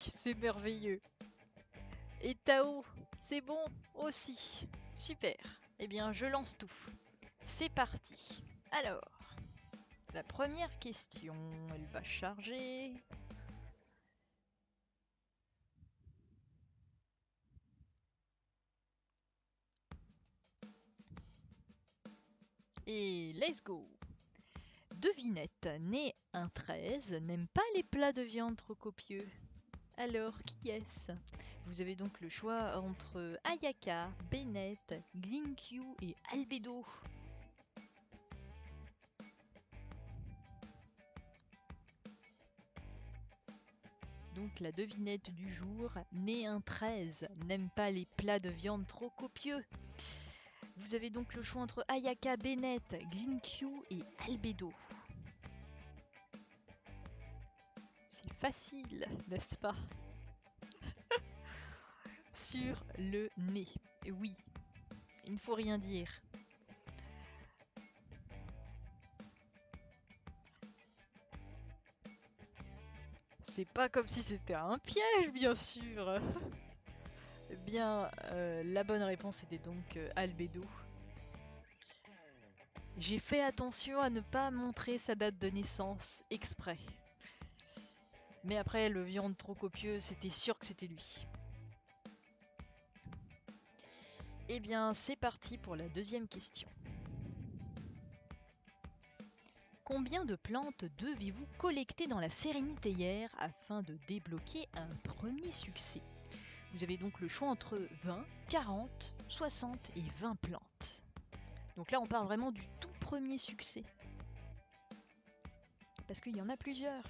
c'est merveilleux. Et Tao, c'est bon aussi. Super. Eh bien, je lance tout. C'est parti. Alors, la première question, elle va charger. Et let's go. Devinette, né un 13, n'aime pas les plats de viande trop copieux. Alors, qui est-ce? Vous avez donc le choix entre Ayaka, Bennett, Xinkyu et Albedo. Donc la devinette du jour, né un 13, n'aime pas les plats de viande trop copieux. Vous avez donc le choix entre Ayaka, Bennett, Xinkyu et Albedo. C'est facile, n'est-ce pas? Sur le nez. Oui, il ne faut rien dire. C'est pas comme si c'était un piège, bien sûr. Eh bien, la bonne réponse était donc Albedo. J'ai fait attention à ne pas montrer sa date de naissance exprès. Mais après, le viande trop copieux, c'était sûr que c'était lui. Eh bien, c'est parti pour la deuxième question. Combien de plantes devez-vous collecter dans la sérénitaire afin de débloquer un premier succès? Vous avez donc le choix entre 20, 40, 60 et 20 plantes. Donc là, on parle vraiment du tout premier succès. Parce qu'il y en a plusieurs.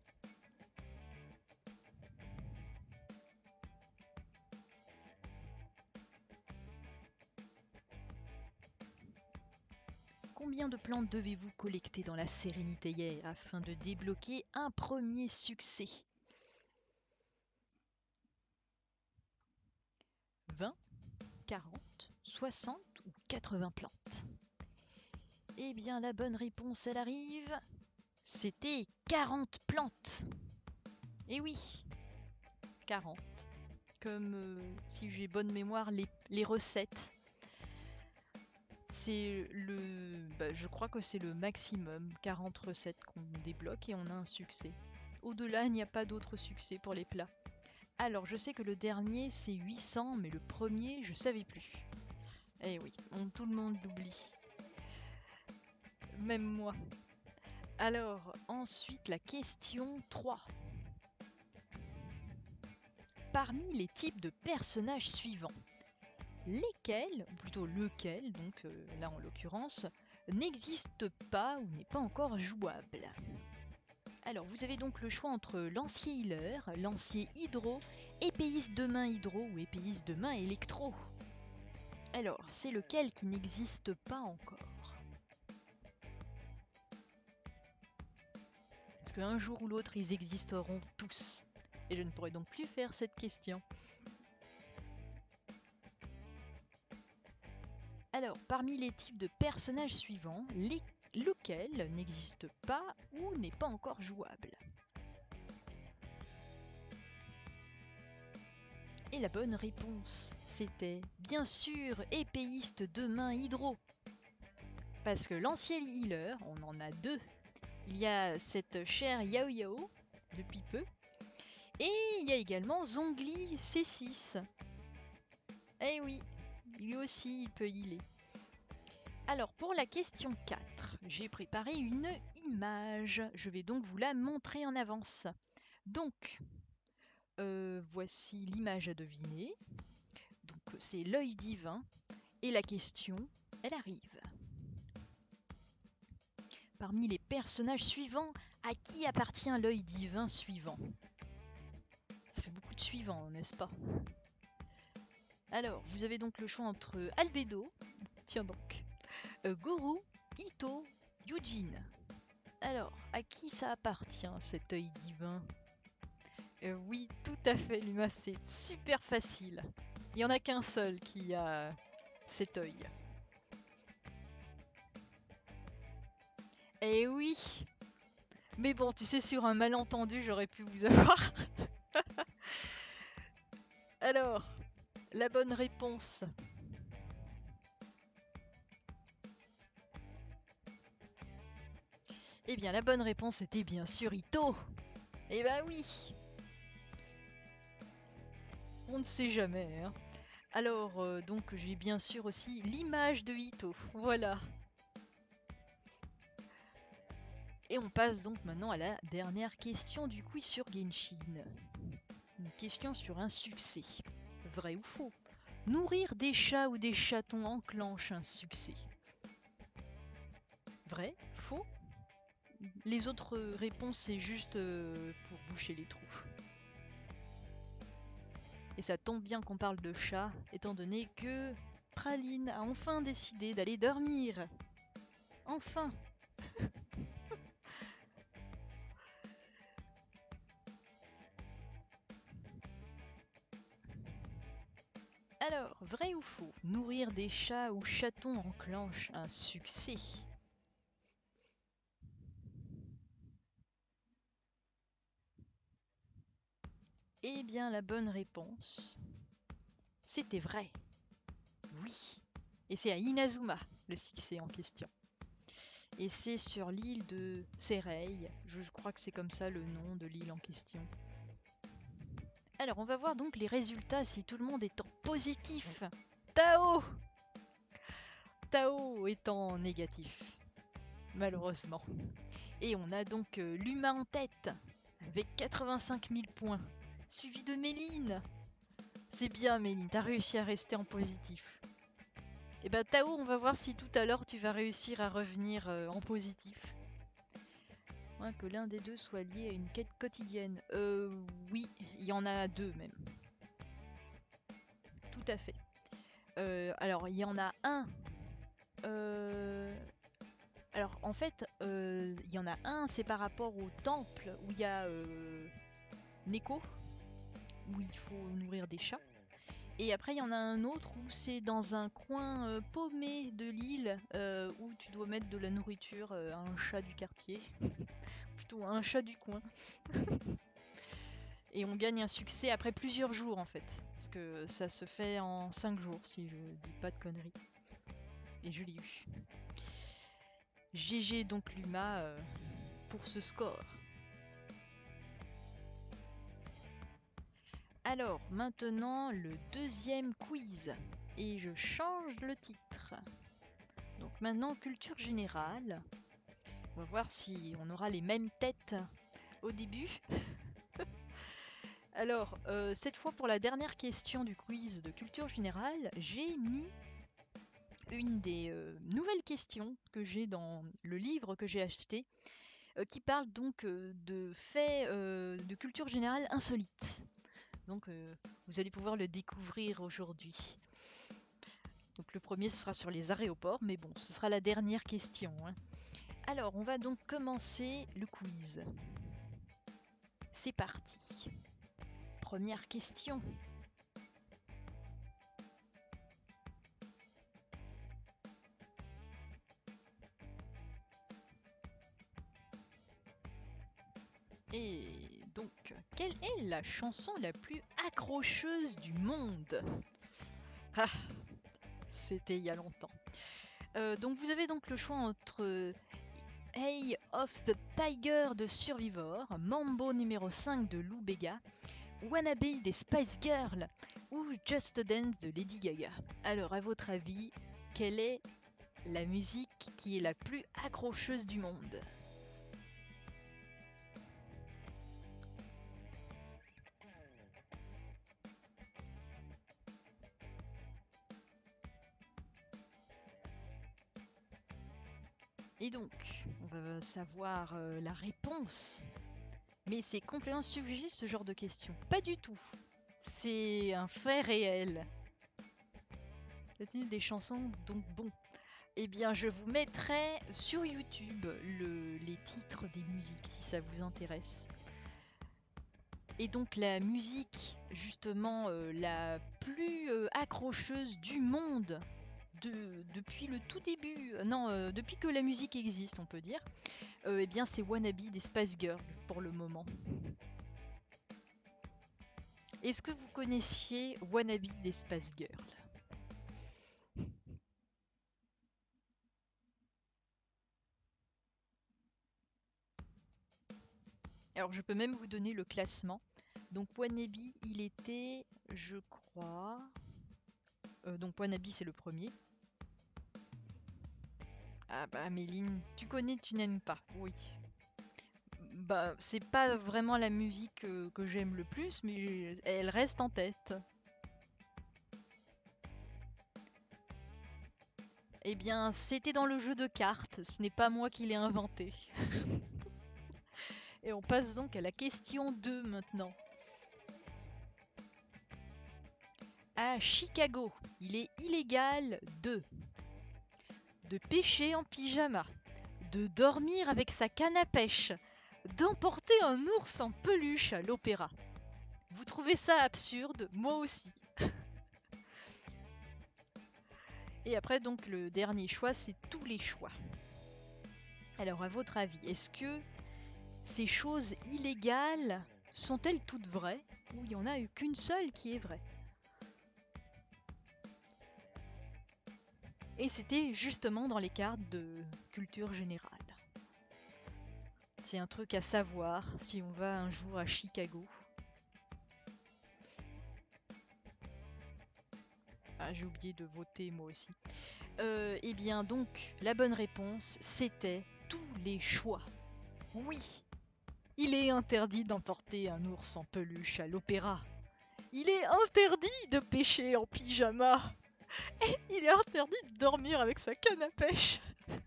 Combien de plantes devez-vous collecter dans la sérénitaire afin de débloquer un premier succès? 20, 40, 60 ou 80 plantes? Eh bien, la bonne réponse, elle arrive. C'était 40 plantes. Eh oui, 40. Comme, si j'ai bonne mémoire, les recettes. C'est je crois que c'est le maximum, 40 recettes qu'on débloque et on a un succès. Au-delà, il n'y a pas d'autre succès pour les plats. Alors, je sais que le dernier, c'est 800, mais le premier, je savais plus. Eh oui, tout le monde l'oublie. Même moi. Alors, ensuite, la question 3. Parmi les types de personnages suivants, lesquels, ou plutôt lequel, donc là en l'occurrence, n'existe pas ou n'est pas encore jouable? Alors, vous avez donc le choix entre lancier healer, lancier hydro, épéiste de main hydro ou épéiste de main électro. Alors, c'est lequel qui n'existe pas encore? Parce qu'un jour ou l'autre, ils existeront tous. Et je ne pourrai donc plus faire cette question. Alors, parmi les types de personnages suivants, lequel n'existe pas ou n'est pas encore jouable? Et la bonne réponse, c'était bien sûr épéiste de main hydro. Parce que lancier healer, on en a deux. Il y a cette chère Yao Yao, depuis peu, et il y a également Zhongli C6. Eh oui, lui aussi il peut healer. Alors pour la question 4, j'ai préparé une image. Je vais donc vous la montrer en avance. Donc, voici l'image à deviner. Donc c'est l'œil divin. Et la question, elle arrive. Parmi les personnages suivants, à qui appartient l'œil divin suivant? Ça fait beaucoup de suivants, n'est-ce pas? Alors, vous avez donc le choix entre Albedo, tiens donc, Goro, Ito, Yujin. Alors, à qui ça appartient cet œil divin? Oui, tout à fait, Luma, c'est super facile. Il n'y en a qu'un seul qui a cet œil. Eh oui! Mais bon, tu sais, sur un malentendu, j'aurais pu vous avoir. Alors, la bonne réponse. Eh bien, la bonne réponse était bien sûr Ito. Eh ben oui. On ne sait jamais, hein. Alors, donc j'ai bien sûr aussi l'image de Ito. Voilà. Et on passe donc maintenant à la dernière question du quiz sur Genshin. Une question sur un succès. Vrai ou faux? Nourrir des chats ou des chatons enclenche un succès. Vrai? Faux? Les autres réponses, c'est juste pour boucher les trous. Et ça tombe bien qu'on parle de chat, étant donné que Praline a enfin décidé d'aller dormir. Enfin! Alors, vrai ou faux? Nourrir des chats ou chatons enclenche un succès. Eh bien, la bonne réponse, c'était vrai. Oui. Et c'est à Inazuma, le succès en question. Et c'est sur l'île de Serei. Je crois que c'est comme ça le nom de l'île en question. Alors, on va voir donc les résultats si tout le monde est en positif. Tao! Tao est en négatif, malheureusement. Et on a donc l'humain en tête, avec 85 000 points, suivi de Méline. C'est bien Méline, t'as réussi à rester en positif. Et bah Tao, on va voir si tout à l'heure tu vas réussir à revenir en positif. Moins que l'un des deux soit lié à une quête quotidienne. Oui, il y en a deux même. Tout à fait. Alors, il y en a un. Alors, en fait, il y en a un, c'est par rapport au temple où il y a Neko, où il faut nourrir des chats. Et après, il y en a un autre où c'est dans un coin paumé de l'île où tu dois mettre de la nourriture à un chat du quartier. Plutôt à un chat du coin. Et on gagne un succès après plusieurs jours en fait. Parce que ça se fait en 5 jours si je dis pas de conneries. Et je l'ai eu. GG donc Luma pour ce score. Alors maintenant le deuxième quiz. Et je change le titre. Donc maintenant culture générale. On va voir si on aura les mêmes têtes au début. Alors, cette fois pour la dernière question du quiz de culture générale, j'ai mis une des nouvelles questions que j'ai dans le livre que j'ai acheté, qui parle donc de faits de culture générale insolites. Donc, vous allez pouvoir le découvrir aujourd'hui. Donc, le premier, ce sera sur les aéroports, mais bon, ce sera la dernière question, hein. Alors, on va donc commencer le quiz. C'est parti. Première question. Et donc, quelle est la chanson la plus accrocheuse du monde? Ah, c'était il y a longtemps. Donc vous avez donc le choix entre Eye of the Tiger de Survivor, Mambo numéro 5 de Lou Bega, Wannabe des Spice Girls ou Just Dance de Lady Gaga. Alors à votre avis, quelle est la musique qui est la plus accrocheuse du monde? Et donc, on va savoir la réponse. Mais c'est complètement subjectif ce genre de questions. Pas du tout. C'est un fait réel. C'est des chansons, donc bon. Eh bien, je vous mettrai sur YouTube les titres des musiques si ça vous intéresse. Et donc la musique, justement, la plus accrocheuse du monde depuis le tout début, non, depuis que la musique existe, on peut dire, eh bien c'est Wannabe des Spice Girls pour le moment. Est-ce que vous connaissiez Wannabe des Spice Girls? Alors je peux même vous donner le classement. Donc Wannabe, il était, je crois... donc Wannabe c'est le premier. Ah bah Méline, tu connais, tu n'aimes pas, oui. Bah c'est pas vraiment la musique que j'aime le plus, mais elle reste en tête. Eh bien, c'était dans le jeu de cartes, ce n'est pas moi qui l'ai inventé. Et on passe donc à la question 2 maintenant. À Chicago, il est illégal de pêcher en pyjama, de dormir avec sa canne à pêche, d'emporter un ours en peluche à l'opéra. Vous trouvez ça absurde? Moi aussi. Et après, donc, le dernier choix, c'est tous les choix. Alors, à votre avis, est-ce que ces choses illégales sont-elles toutes vraies ou il n'y en a eu qu'une seule qui est vraie? Et c'était justement dans les cartes de culture générale. C'est un truc à savoir si on va un jour à Chicago. Ah, j'ai oublié de voter moi aussi. Eh bien donc, la bonne réponse, c'était tous les choix. Oui, il est interdit d'emporter un ours en peluche à l'opéra. Il est interdit de pêcher en pyjama. Et il est interdit de dormir avec sa canne à pêche.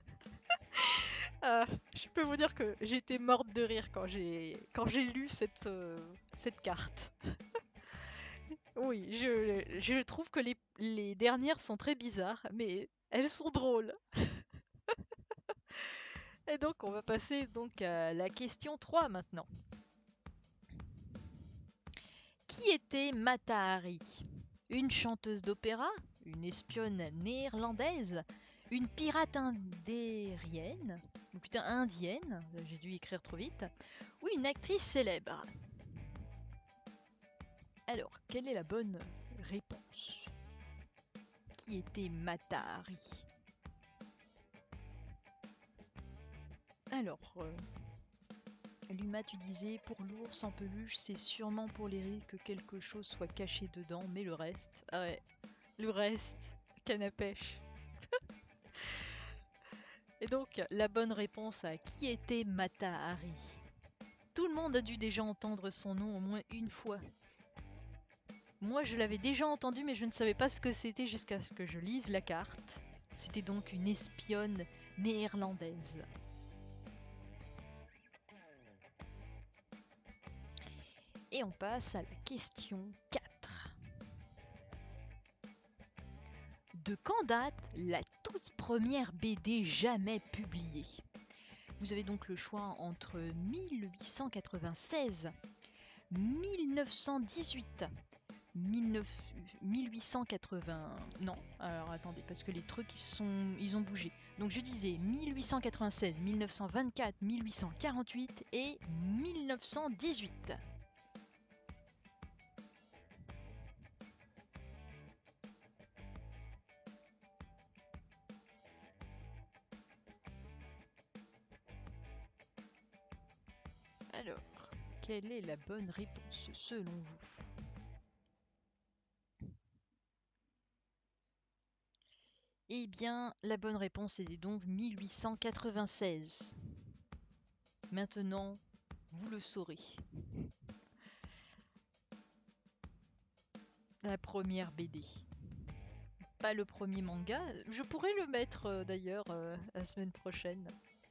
Je peux vous dire que j'étais morte de rire quand j'ai lu cette carte. Oui, je trouve que les dernières sont très bizarres, mais elles sont drôles. Et donc, on va passer donc à la question 3 maintenant. Qui était Mata Hari? Une chanteuse d'opéra? Une espionne néerlandaise? Une pirate indérienne? Ou putain, indienne? J'ai dû écrire trop vite. Ou une actrice célèbre? Alors, quelle est la bonne réponse? Qui était Mata Hari? Alors, Luma, tu disais, pour l'ours en peluche, c'est sûrement pour les rires que quelque chose soit caché dedans, mais le reste... Ah ouais, le reste, canne à pêche. Et donc, la bonne réponse à qui était Mata Hari? Tout le monde a dû déjà entendre son nom au moins une fois. Moi, je l'avais déjà entendu, mais je ne savais pas ce que c'était jusqu'à ce que je lise la carte. C'était donc une espionne néerlandaise. Et on passe à la question 4. De quand date la toute première BD jamais publiée? Vous avez donc le choix entre 1896, 1918, 1880... Non, alors attendez, parce que les trucs ils ont bougé. Donc je disais 1896, 1924, 1848 et 1918. Alors, quelle est la bonne réponse selon vous? Eh bien, la bonne réponse est donc 1896. Maintenant, vous le saurez. La première BD. Pas le premier manga. Je pourrais le mettre d'ailleurs la semaine prochaine.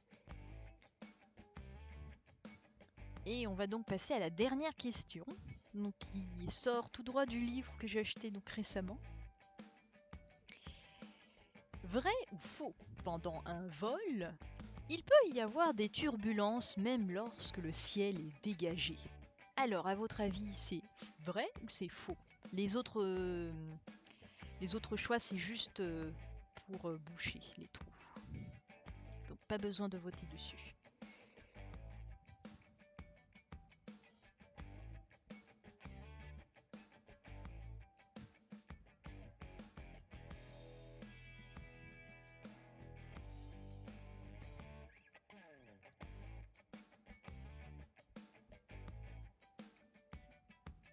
Et on va donc passer à la dernière question, donc, qui sort tout droit du livre que j'ai acheté donc récemment. Vrai ou faux? Pendant un vol, il peut y avoir des turbulences même lorsque le ciel est dégagé. Alors, à votre avis, c'est vrai ou c'est faux? Les autres choix, c'est juste pour boucher les trous. Donc, pas besoin de voter dessus.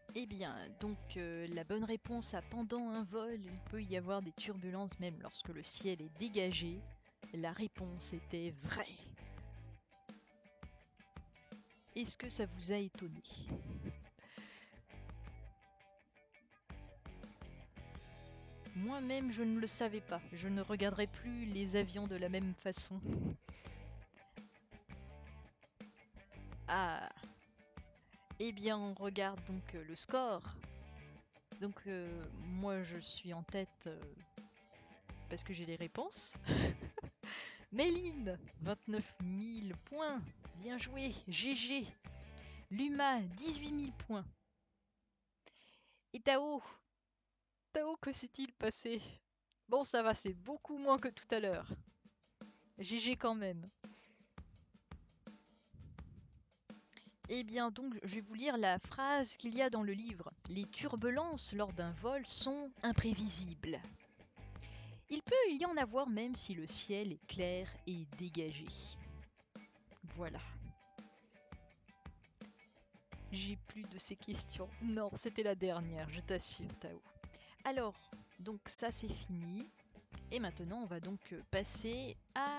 Eh bien, donc la bonne réponse à pendant un vol, il peut y avoir des turbulences même lorsque le ciel est dégagé. La réponse était vraie. Est-ce que ça vous a étonné? Moi-même, je ne le savais pas. Je ne regarderai plus les avions de la même façon. Ah, eh bien, on regarde donc le score. Donc, moi, je suis en tête parce que j'ai les réponses. Méline, 29 000 points. Bien joué. GG. Luma, 18 000 points. Et Tao, Tao, que s'est-il passé? Bon, ça va, c'est beaucoup moins que tout à l'heure. GG quand même. Eh bien, donc, je vais vous lire la phrase qu'il y a dans le livre. Les turbulences lors d'un vol sont imprévisibles. Il peut y en avoir même si le ciel est clair et dégagé. Voilà. J'ai plus de ces questions. Non, c'était la dernière, je t'assure, Tao. Alors, donc ça c'est fini. Et maintenant, on va donc passer à